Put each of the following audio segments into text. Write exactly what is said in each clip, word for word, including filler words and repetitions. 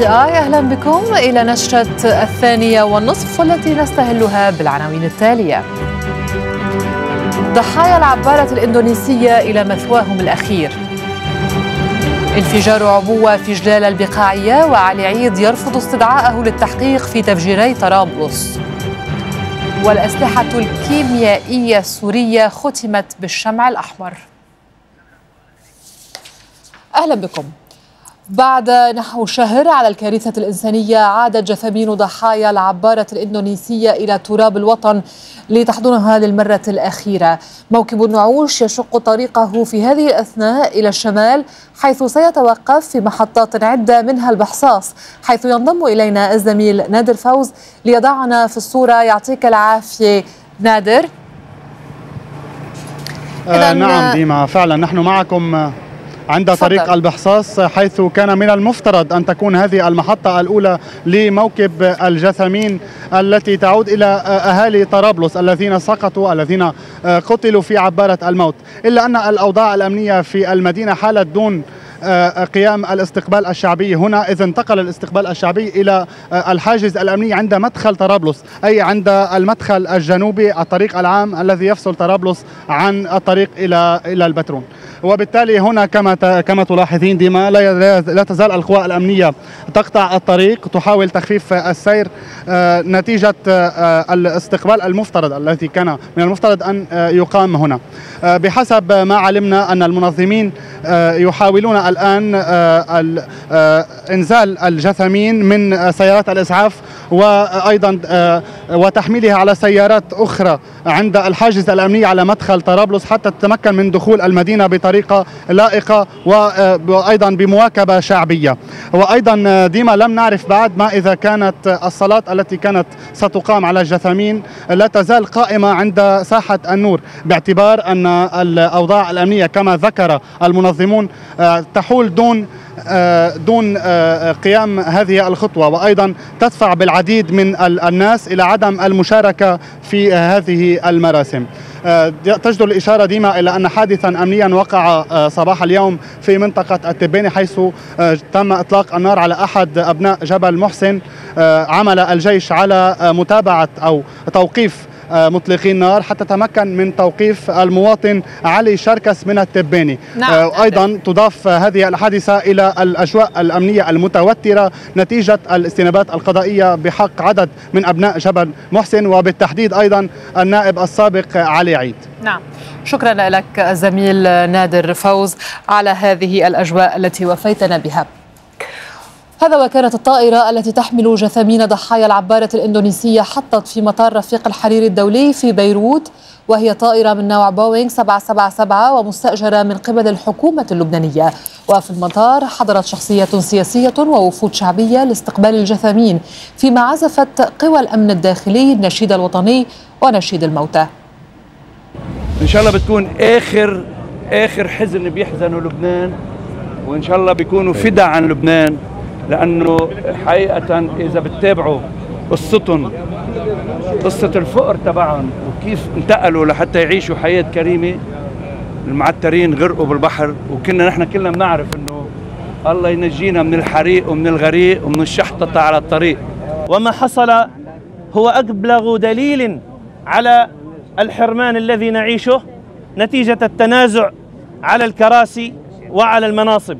سي آي. أهلا بكم إلى نشرة الثانية والنصف والتي نستهلها بالعناوين التالية. ضحايا العبارة الإندونيسية إلى مثواهم الأخير. انفجار عبوة في جلال البقاعية وعلي عيد يرفض استدعاءه للتحقيق في تفجيري طرابلس. والأسلحة الكيميائية السورية ختمت بالشمع الأحمر. أهلا بكم. بعد نحو شهر على الكارثة الإنسانية عادت جثامين ضحايا العبارة الإندونيسية إلى تراب الوطن لتحضنها للمرة الأخيرة. موكب النعوش يشق طريقه في هذه الأثناء إلى الشمال، حيث سيتوقف في محطات عدة منها البحصاص، حيث ينضم إلينا الزميل نادر فوز ليضعنا في الصورة. يعطيك العافية نادر. آه نعم ديما، فعلا نحن معكم عند طريق فضل. البحصاص، حيث كان من المفترض أن تكون هذه المحطة الأولى لموكب الجثامين التي تعود إلى أهالي طرابلس الذين سقطوا، الذين قتلوا في عبارة الموت. إلا أن الأوضاع الأمنية في المدينة حالت دون قيام الاستقبال الشعبي هنا، إذ انتقل الاستقبال الشعبي إلى الحاجز الأمني عند مدخل طرابلس، أي عند المدخل الجنوبي، الطريق العام الذي يفصل طرابلس عن الطريق إلى إلى البترون. وبالتالي هنا كما كما تلاحظين ديما لا تزال القوى الأمنية تقطع الطريق، تحاول تخفيف السير نتيجة الاستقبال المفترض الذي كان من المفترض أن يقام هنا. بحسب ما علمنا أن المنظمين يحاولون الآن إنزال الجثامين من سيارات الإسعاف وأيضا وتحميلها على سيارات أخرى عند الحاجز الأمني على مدخل طرابلس حتى تتمكن من دخول المدينة بطريقة لائقة وأيضا بمواكبة شعبية. وأيضا ديما لم نعرف بعد ما إذا كانت الصلاة التي كانت ستقام على الجثامين لا تزال قائمة عند ساحة النور، باعتبار أن الأوضاع الأمنية كما ذكر المنظمون تحول دون دون قيام هذه الخطوة، وأيضا تدفع بالعديد من الناس إلى عدم المشاركة في هذه المراسم. تجدر الإشارة ديما إلى أن حادثا أمنيا وقع صباح اليوم في منطقة التباني، حيث تم إطلاق النار على أحد أبناء جبل محسن. عمل الجيش على متابعة أو توقيف مطلقين نار حتى تمكن من توقيف المواطن علي شركس من التباني. نعم. أيضا تضاف هذه الحادثة إلى الأجواء الأمنية المتوترة نتيجة الاستنابات القضائية بحق عدد من أبناء جبل محسن، وبالتحديد أيضا النائب السابق علي عيد. نعم، شكرا لك زميل نادر فوز على هذه الأجواء التي وفيتنا بها. هذا وكانت الطائرة التي تحمل جثامين ضحايا العبارة الإندونيسية حطت في مطار رفيق الحريري الدولي في بيروت، وهي طائرة من نوع بوينغ سبعمئة وسبعة وسبعين ومستأجرة من قبل الحكومة اللبنانية. وفي المطار حضرت شخصية سياسية ووفود شعبية لاستقبال الجثامين، فيما عزفت قوى الأمن الداخلي النشيد الوطني ونشيد الموتى. إن شاء الله بتكون آخر آخر حزن بيحزنوا لبنان، وإن شاء الله بيكونوا فداء عن لبنان، لأنه حقيقة إذا بتتابعوا قصتهم، قصة الفقر تبعهم وكيف انتقلوا لحتى يعيشوا حياة كريمة، المعترين غرقوا بالبحر، وكنا نحن كلنا بنعرف إنه الله ينجينا من الحريق ومن الغريق ومن الشحطة على الطريق. وما حصل هو أبلغ دليل على الحرمان الذي نعيشه نتيجة التنازع على الكراسي وعلى المناصب.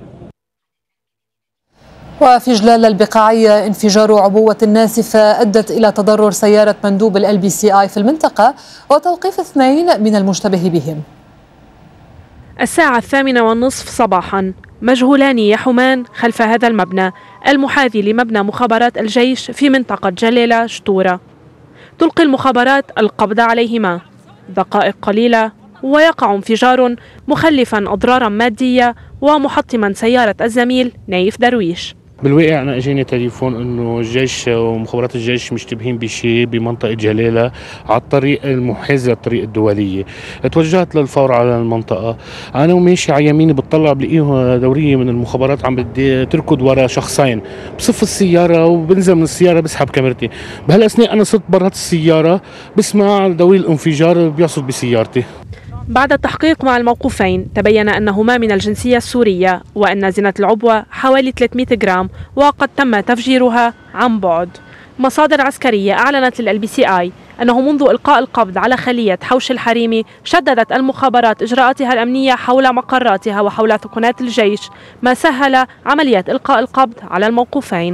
وفي جلال البقاعية انفجار عبوة ناسفة أدت إلى تضرر سيارة مندوب ال إل بي سي آي في المنطقة وتوقيف اثنين من المشتبه بهم. الساعة الثامنة والنصف صباحا مجهولان يحومان خلف هذا المبنى المحاذي لمبنى مخابرات الجيش في منطقة جليلة شطورة. تلقي المخابرات القبض عليهما. دقائق قليلة ويقع انفجار مخلفا أضرارا مادية ومحطما سيارة الزميل نايف درويش. بالواقع أنا أجاني تليفون إنه الجيش ومخابرات الجيش مشتبهين بشيء بمنطقة جليلة على الطريق المحاذي للطريق الدولية. توجهت للفور على المنطقة، أنا وماشي على يميني بتطلع بلاقيه دورية من المخابرات عم بدي تركض ورا شخصين، بصف السيارة وبنزل من السيارة بسحب كاميرتي. بهالأثناء أنا صرت برات السيارة بسمع دوري الانفجار بيصل بسيارتي. بعد التحقيق مع الموقوفين تبين أنهما من الجنسية السورية وأن زنة العبوة حوالي ثلاثمئة جرام وقد تم تفجيرها عن بعد. مصادر عسكرية أعلنت لل إل بي سي آي أنه منذ إلقاء القبض على خلية حوش الحريمي شددت المخابرات إجراءاتها الأمنية حول مقراتها وحول ثكنات الجيش، ما سهل عملية إلقاء القبض على الموقوفين.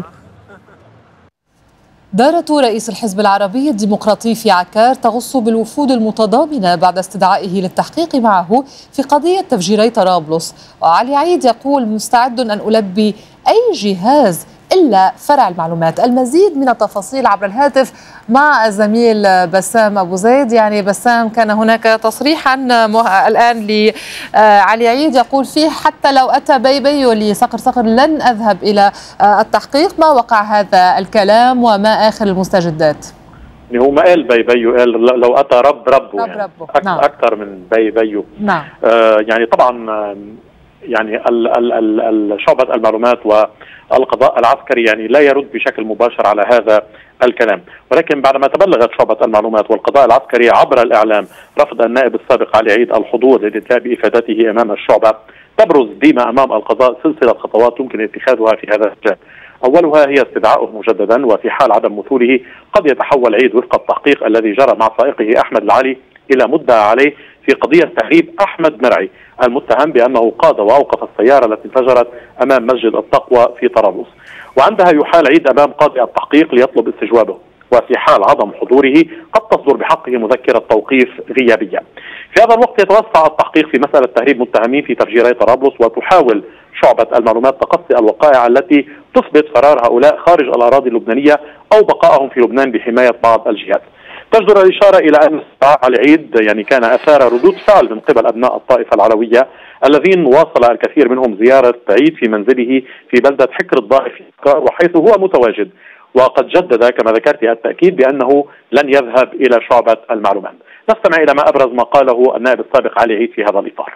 دارة رئيس الحزب العربي الديمقراطي في عكار تغص بالوفود المتضامنة بعد استدعائه للتحقيق معه في قضية تفجيري طرابلس. وعلي عيد يقول مستعد أن ألبي أي جهاز إلا فرع المعلومات. المزيد من التفاصيل عبر الهاتف مع الزميل بسام أبو زيد. يعني بسام، كان هناك تصريحا الآن لعلي عيد يقول فيه حتى لو أتى بيبي لصقر صقر لن أذهب إلى التحقيق. ما وقع هذا الكلام وما آخر المستجدات؟ هو ما قال بيبي، قال لو أتى رب ربه، رب يعني ربه. أكثر, نعم. أكثر من بيبي. نعم. آه يعني طبعا يعني ال ال ال شعبة المعلومات والقضاء العسكري يعني لا يرد بشكل مباشر على هذا الكلام، ولكن بعدما تبلغت شعبة المعلومات والقضاء العسكري عبر الإعلام رفض النائب السابق علي عيد الحضور للإدلاء بإفادته أمام الشعبة، تبرز ديما أمام القضاء سلسلة خطوات يمكن اتخاذها في هذا المجال. أولها هي استدعائه مجددا، وفي حال عدم مثوله قد يتحول عيد وفق التحقيق الذي جرى مع سائقه أحمد العلي إلى مدعى عليه في قضية تهريب أحمد مرعي المتهم بأنه قاد وأوقف السيارة التي انفجرت أمام مسجد التقوى في طرابلس، وعندها يحال عيد أمام قاضي التحقيق ليطلب استجوابه، وفي حال عدم حضوره قد تصدر بحقه مذكرة توقيف غيابية. في هذا الوقت يتوسع التحقيق في مسألة تهريب متهمين في تفجيري طرابلس، وتحاول شعبة المعلومات تقصي الوقائع التي تثبت فرار هؤلاء خارج الأراضي اللبنانية أو بقائهم في لبنان بحماية بعض الجهات. تجدر الإشارة إلى أن استدعاء العيد يعني كان أثار ردود فعل من قبل أبناء الطائفة العلوية الذين واصل الكثير منهم زيارة عيد في منزله في بلدة حكر الضائف في عكار، وحيث هو متواجد، وقد جدد كما ذكرت التأكيد بأنه لن يذهب إلى شعبة المعلومات. نستمع إلى ما أبرز ما قاله النائب السابق علي عيد في هذا الإطار.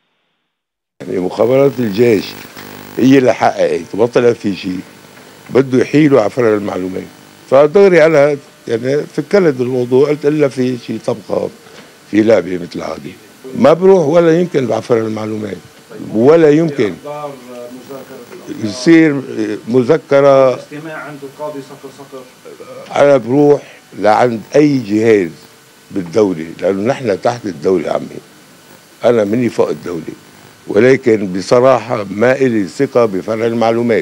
يعني مخابرات الجيش هي اللي حققت وما طلع في شيء، بده يحيلوا على فرع المعلومات، فدغري أنا يعني فكرت بالموضوع، قلت إلا في شيء طبقة في لعبة مثل هذه ما بروح ولا يمكن بعفر المعلومات، ولا يمكن يصير مذكرة استماع عند القاضي صقر صقر. أنا بروح لعند أي جهاز بالدولة، لأنه نحن تحت الدولة عمي، أنا مني فوق الدولة، ولكن بصراحة ما إلي ثقة بفرع المعلومات.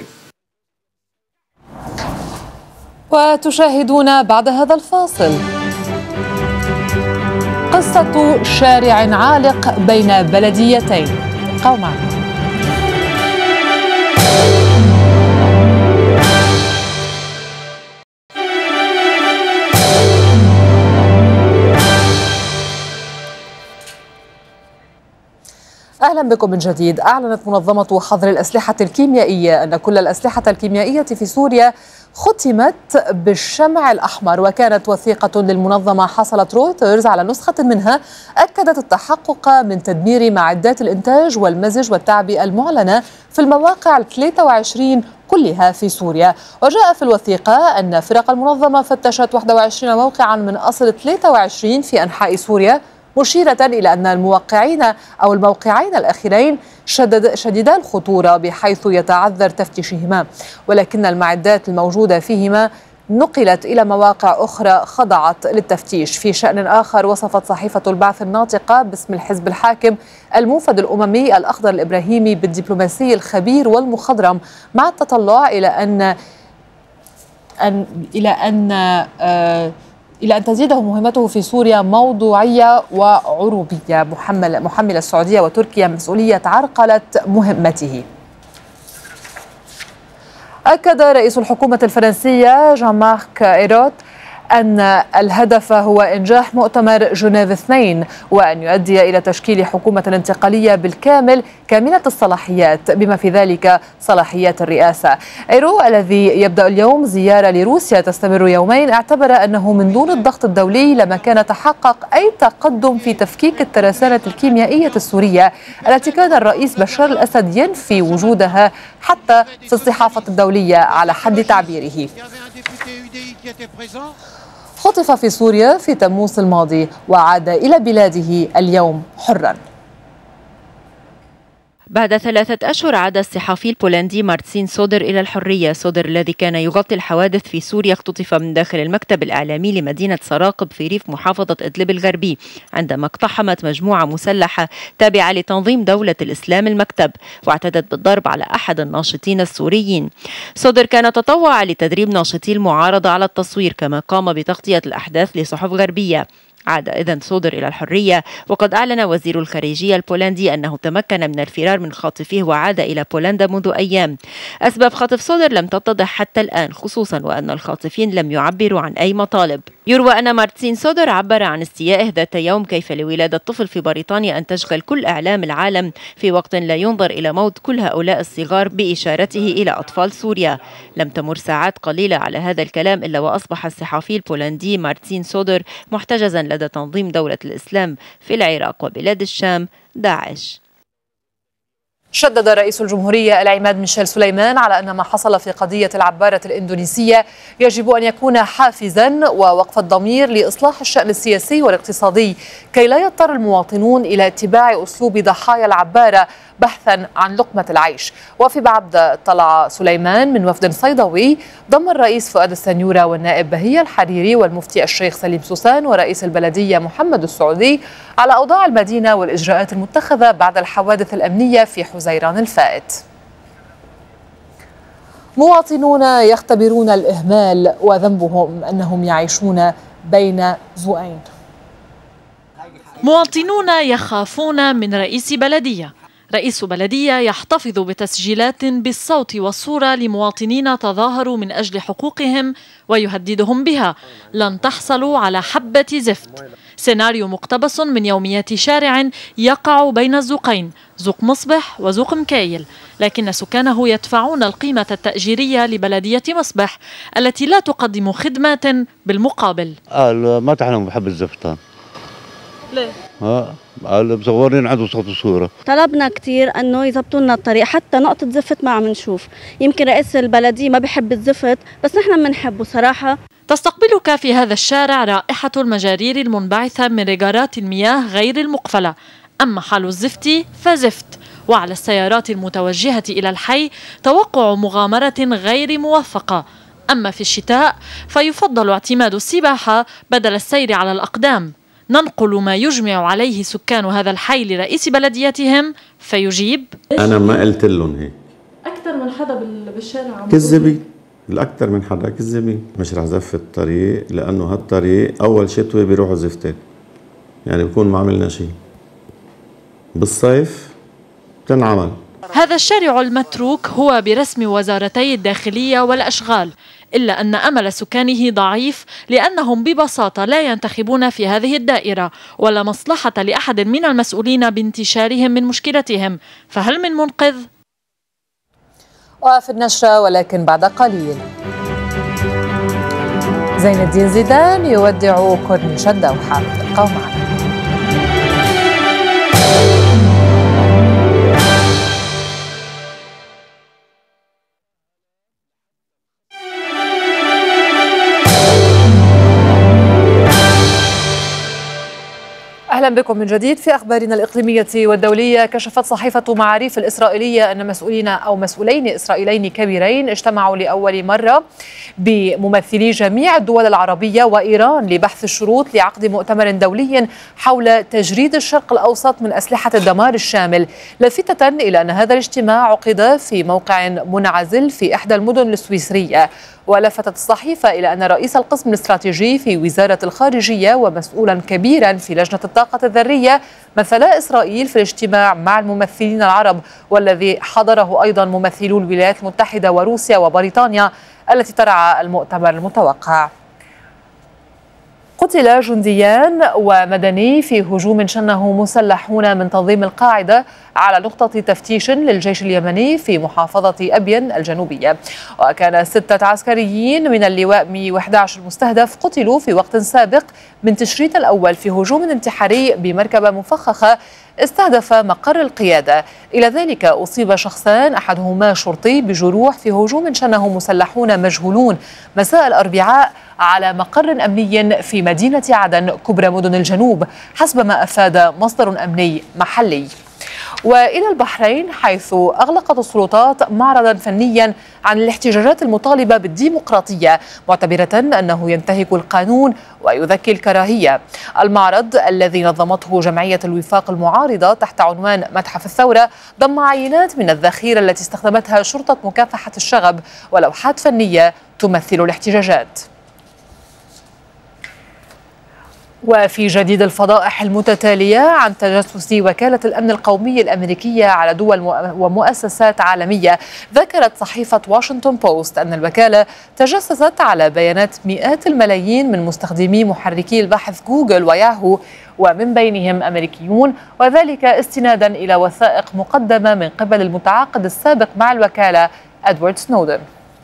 وتشاهدون بعد هذا الفاصل قصة شارع عالق بين بلديتين. ابقوا معنا. أهلا بكم من جديد. أعلنت منظمة حظر الأسلحة الكيميائية أن كل الأسلحة الكيميائية في سوريا ختمت بالشمع الأحمر، وكانت وثيقة للمنظمة حصلت رويترز على نسخة منها أكدت التحقق من تدمير معدات الإنتاج والمزج والتعبئة المعلنة في المواقع الثلاثة وعشرين كلها في سوريا. وجاء في الوثيقة أن فرق المنظمة فتشت واحد وعشرين موقعا من أصل ثلاثة وعشرين في أنحاء سوريا، مشيرة إلى أن الموقعين أو الموقعين الأخيرين شدد شديدا الخطورة بحيث يتعذر تفتيشهما، ولكن المعدات الموجودة فيهما نقلت إلى مواقع أخرى خضعت للتفتيش. في شأن آخر، وصفت صحيفة البعث الناطقة باسم الحزب الحاكم الموفد الأممي الأخضر الإبراهيمي بالدبلوماسي الخبير والمخضرم، مع التطلع إلى أن أن إلى أن آه إلى أن تزيده مهمته في سوريا موضوعية وعروبية، محمل محمل السعودية وتركيا مسؤولية عرقلة مهمته. أكد رئيس الحكومة الفرنسية جان مارك إيروت أن الهدف هو إنجاح مؤتمر جنيف اثنين، وأن يؤدي إلى تشكيل حكومة انتقالية بالكامل كاملة الصلاحيات بما في ذلك صلاحيات الرئاسة. إيرو الذي يبدأ اليوم زيارة لروسيا تستمر يومين اعتبر أنه من دون الضغط الدولي لما كان تحقق أي تقدم في تفكيك الترسانة الكيميائية السورية التي كان الرئيس بشار الأسد ينفي وجودها حتى في الصحافة الدولية على حد تعبيره. خطف في سوريا في تموز الماضي وعاد إلى بلاده اليوم حرا. بعد ثلاثة أشهر عاد الصحفي البولندي مارتسين سودر إلى الحرية. سودر الذي كان يغطي الحوادث في سوريا اختطف من داخل المكتب الإعلامي لمدينة سراقب في ريف محافظة إدلب الغربي عندما اقتحمت مجموعة مسلحة تابعة لتنظيم دولة الإسلام المكتب، واعتدت بالضرب على أحد الناشطين السوريين. سودر كان تطوع لتدريب ناشطي المعارضة على التصوير، كما قام بتغطية الأحداث لصحف غربية. عاد إذن سودر إلى الحرية، وقد أعلن وزير الخارجية البولندي أنه تمكن من الفرار من خاطفيه وعاد إلى بولندا منذ أيام. أسباب خطف سودر لم تتضح حتى الآن، خصوصا وأن الخاطفين لم يعبروا عن أي مطالب. يروى أن مارتسين سودر عبر عن استيائه ذات يوم كيف لولادة طفل في بريطانيا أن تشغل كل إعلام العالم في وقت لا ينظر إلى موت كل هؤلاء الصغار، بإشارته إلى أطفال سوريا. لم تمر ساعات قليلة على هذا الكلام إلا وأصبح الصحفي البولندي مارتسين سودر محتجزا لدى تنظيم دولة الإسلام في العراق وبلاد الشام داعش. شدد رئيس الجمهورية العماد ميشيل سليمان على أن ما حصل في قضية العبارة الإندونيسية يجب أن يكون حافزا ووقف الضمير لإصلاح الشأن السياسي والاقتصادي كي لا يضطر المواطنون إلى اتباع أسلوب ضحايا العبارة بحثا عن لقمة العيش. وفي بعد طلع سليمان من وفد صيدوي ضم الرئيس فؤاد السنيورة والنائب بهية الحريري والمفتي الشيخ سليم سوسان ورئيس البلدية محمد السعودي على أوضاع المدينة والإجراءات المتخذة بعد الحوادث الأمنية في حزيران الفائت. مواطنون يختبرون الإهمال وذنبهم أنهم يعيشون بين زوئين. مواطنون يخافون من رئيس بلدية. رئيس بلدية يحتفظ بتسجيلات بالصوت والصورة لمواطنين تظاهروا من أجل حقوقهم ويهددهم بها: لن تحصلوا على حبة زفت. سيناريو مقتبس من يوميات شارع يقع بين الزوقين، زوق مصبح وزوق مكايل، لكن سكانه يدفعون القيمة التأجيرية لبلدية مصبح التي لا تقدم خدمات بالمقابل. قال ما تحلم بحب الزفتان. ليه؟ ها قال مصورين عنده صوت وصورة. طلبنا كثير انه يضبطوا لنا الطريق، حتى نقطة زفت ما عم نشوف. يمكن رئيس البلدية ما بحب الزفت، بس نحن بنحبه صراحة. تستقبلك في هذا الشارع رائحة المجارير المنبعثة من رجارات المياه غير المقفلة، أما حال الزفت فزفت. وعلى السيارات المتوجهة إلى الحي توقع مغامرة غير موفقة. أما في الشتاء فيفضل اعتماد السباحة بدل السير على الأقدام. ننقل ما يجمع عليه سكان هذا الحي لرئيس بلديتهم فيجيب: أنا ما قلت لهم هيك. أكثر من حدا بالشارع كذبين، الأكثر من حدا كذبين. مش رح زف الطريق لأنه هالطريق أول شتوي بيروحوا زفتين، يعني بكون ما عملنا شيء. بالصيف تنعمل. هذا الشارع المتروك هو برسم وزارتي الداخلية والأشغال، إلا أن أمل سكانه ضعيف لأنهم ببساطة لا ينتخبون في هذه الدائرة، ولا مصلحة لأحد من المسؤولين بانتشارهم من مشكلتهم، فهل من منقذ؟ وفي النشرة ولكن بعد قليل، زين الدين زيدان يودع كورنيش الدوحة. ابقوا معنا. أهلا بكم من جديد في أخبارنا الإقليمية والدولية. كشفت صحيفة معاريف الإسرائيلية أن مسؤولين أو مسؤولين إسرائيليين كبيرين اجتمعوا لأول مرة بممثلي جميع الدول العربية وإيران لبحث الشروط لعقد مؤتمر دولي حول تجريد الشرق الأوسط من أسلحة الدمار الشامل، لافتة إلى أن هذا الاجتماع عقد في موقع منعزل في إحدى المدن السويسرية. ولفتت الصحيفة إلى أن رئيس القسم الاستراتيجي في وزارة الخارجية ومسؤولا كبيرا في لجنة الطاقة الذرية مثلا إسرائيل في الاجتماع مع الممثلين العرب، والذي حضره أيضا ممثلو الولايات المتحدة وروسيا وبريطانيا التي ترعى المؤتمر المتوقع. قتل جنديان ومدني في هجوم شنه مسلحون من تنظيم القاعدة على نقطة تفتيش للجيش اليمني في محافظة أبين الجنوبية. وكان ستة عسكريين من اللواء مئة وأحد عشر المستهدف قتلوا في وقت سابق من تشرين الأول في هجوم انتحاري بمركبة مفخخة استهدف مقر القيادة. إلى ذلك أصيب شخصان أحدهما شرطي بجروح في هجوم شنه مسلحون مجهولون مساء الأربعاء على مقر أمني في مدينة عدن كبرى مدن الجنوب حسب ما أفاد مصدر أمني محلي. وإلى البحرين، حيث أغلقت السلطات معرضا فنيا عن الاحتجاجات المطالبة بالديمقراطية، معتبرة أنه ينتهك القانون ويذكي الكراهية. المعرض الذي نظمته جمعية الوفاق المعارضة تحت عنوان متحف الثورة ضم عينات من الذخيرة التي استخدمتها شرطة مكافحة الشغب ولوحات فنية تمثل الاحتجاجات. وفي جديد الفضائح المتتالية عن تجسس وكالة الأمن القومي الأمريكية على دول ومؤسسات عالمية، ذكرت صحيفة واشنطن بوست أن الوكالة تجسست على بيانات مئات الملايين من مستخدمي محركي البحث جوجل وياهو، ومن بينهم أمريكيون، وذلك استنادا إلى وثائق مقدمة من قبل المتعاقد السابق مع الوكالة أدوارد سنودن.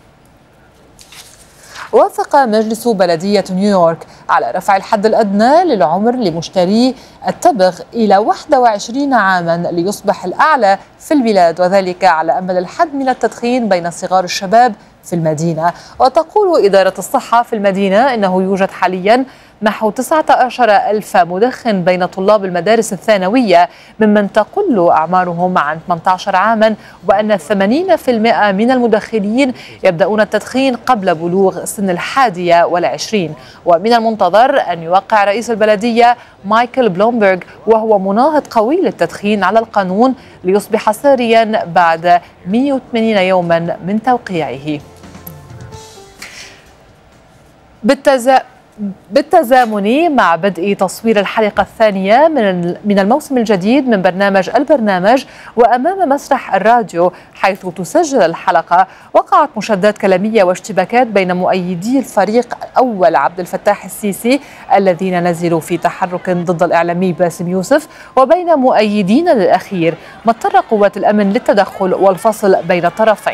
وافق مجلس بلدية نيويورك على رفع الحد الأدنى للعمر لمشتري التبغ إلى واحد وعشرين عاما ليصبح الأعلى في البلاد، وذلك على أمل الحد من التدخين بين صغار الشباب في المدينة. وتقول إدارة الصحة في المدينة إنه يوجد حاليا نحو تسعة عشر ألف مدخن بين طلاب المدارس الثانوية ممن تقل أعمارهم عن ثمانية عشر عاما، وأن ثمانين بالمئة من المدخنين يبدأون التدخين قبل بلوغ سن الحادية والعشرين. ومن المنتظر أن يوقع رئيس البلدية مايكل بلومبرغ، وهو مناهض قوي للتدخين، على القانون ليصبح ساريا بعد مئة وثمانين يوما من توقيعه. بالتزا... بالتزامن مع بدء تصوير الحلقة الثانية من من الموسم الجديد من برنامج البرنامج وأمام مسرح الراديو حيث تسجل الحلقة، وقعت مشادات كلامية واشتباكات بين مؤيدي الفريق الأول عبد الفتاح السيسي الذين نزلوا في تحرك ضد الإعلامي باسم يوسف، وبين مؤيدين للأخير، ما اضطر قوات الأمن للتدخل والفصل بين الطرفين.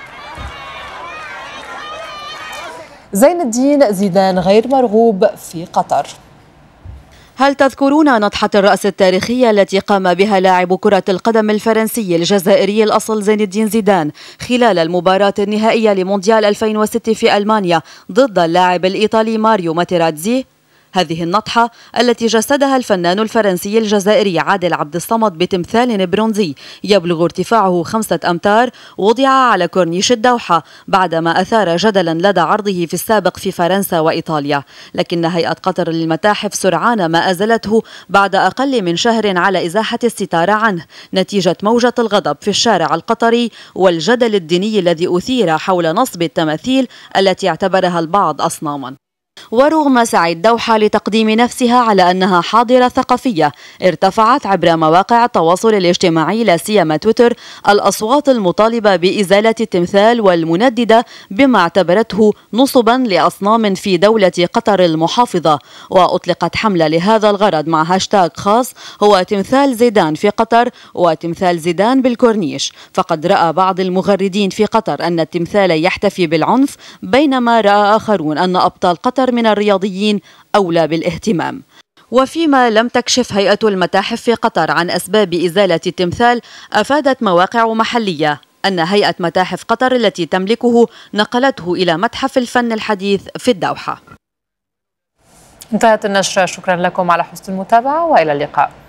زين الدين زيدان غير مرغوب في قطر. هل تذكرون نطحة الرأس التاريخية التي قام بها لاعب كرة القدم الفرنسي الجزائري الأصل زين الدين زيدان خلال المباراة النهائية لمونديال ألفين وستة في ألمانيا ضد اللاعب الإيطالي ماريو ماتيراتزي؟ هذه النطحة التي جسدها الفنان الفرنسي الجزائري عادل عبد الصمد بتمثال برونزي يبلغ ارتفاعه خمسة أمتار وضع على كورنيش الدوحة بعدما أثار جدلا لدى عرضه في السابق في فرنسا وإيطاليا، لكن هيئة قطر للمتاحف سرعان ما أزلته بعد أقل من شهر على إزاحة الستار عنه نتيجة موجة الغضب في الشارع القطري والجدل الديني الذي أثير حول نصب التماثيل التي اعتبرها البعض أصناما. ورغم سعي الدوحة لتقديم نفسها على أنها حاضرة ثقافية، ارتفعت عبر مواقع التواصل الاجتماعي لا سيما تويتر الأصوات المطالبة بإزالة التمثال والمنددة بما اعتبرته نصبا لأصنام في دولة قطر المحافظة، وأطلقت حملة لهذا الغرض مع هاشتاغ خاص هو تمثال زيدان في قطر وتمثال زيدان بالكورنيش. فقد رأى بعض المغردين في قطر أن التمثال يحتفي بالعنف، بينما رأى آخرون أن أبطال قطر من الرياضيين أولى بالاهتمام. وفيما لم تكشف هيئة المتاحف في قطر عن أسباب إزالة التمثال، أفادت مواقع محلية أن هيئة متاحف قطر التي تملكه نقلته إلى متحف الفن الحديث في الدوحة. انتهت النشرة، شكرا لكم على حسن المتابعة وإلى اللقاء.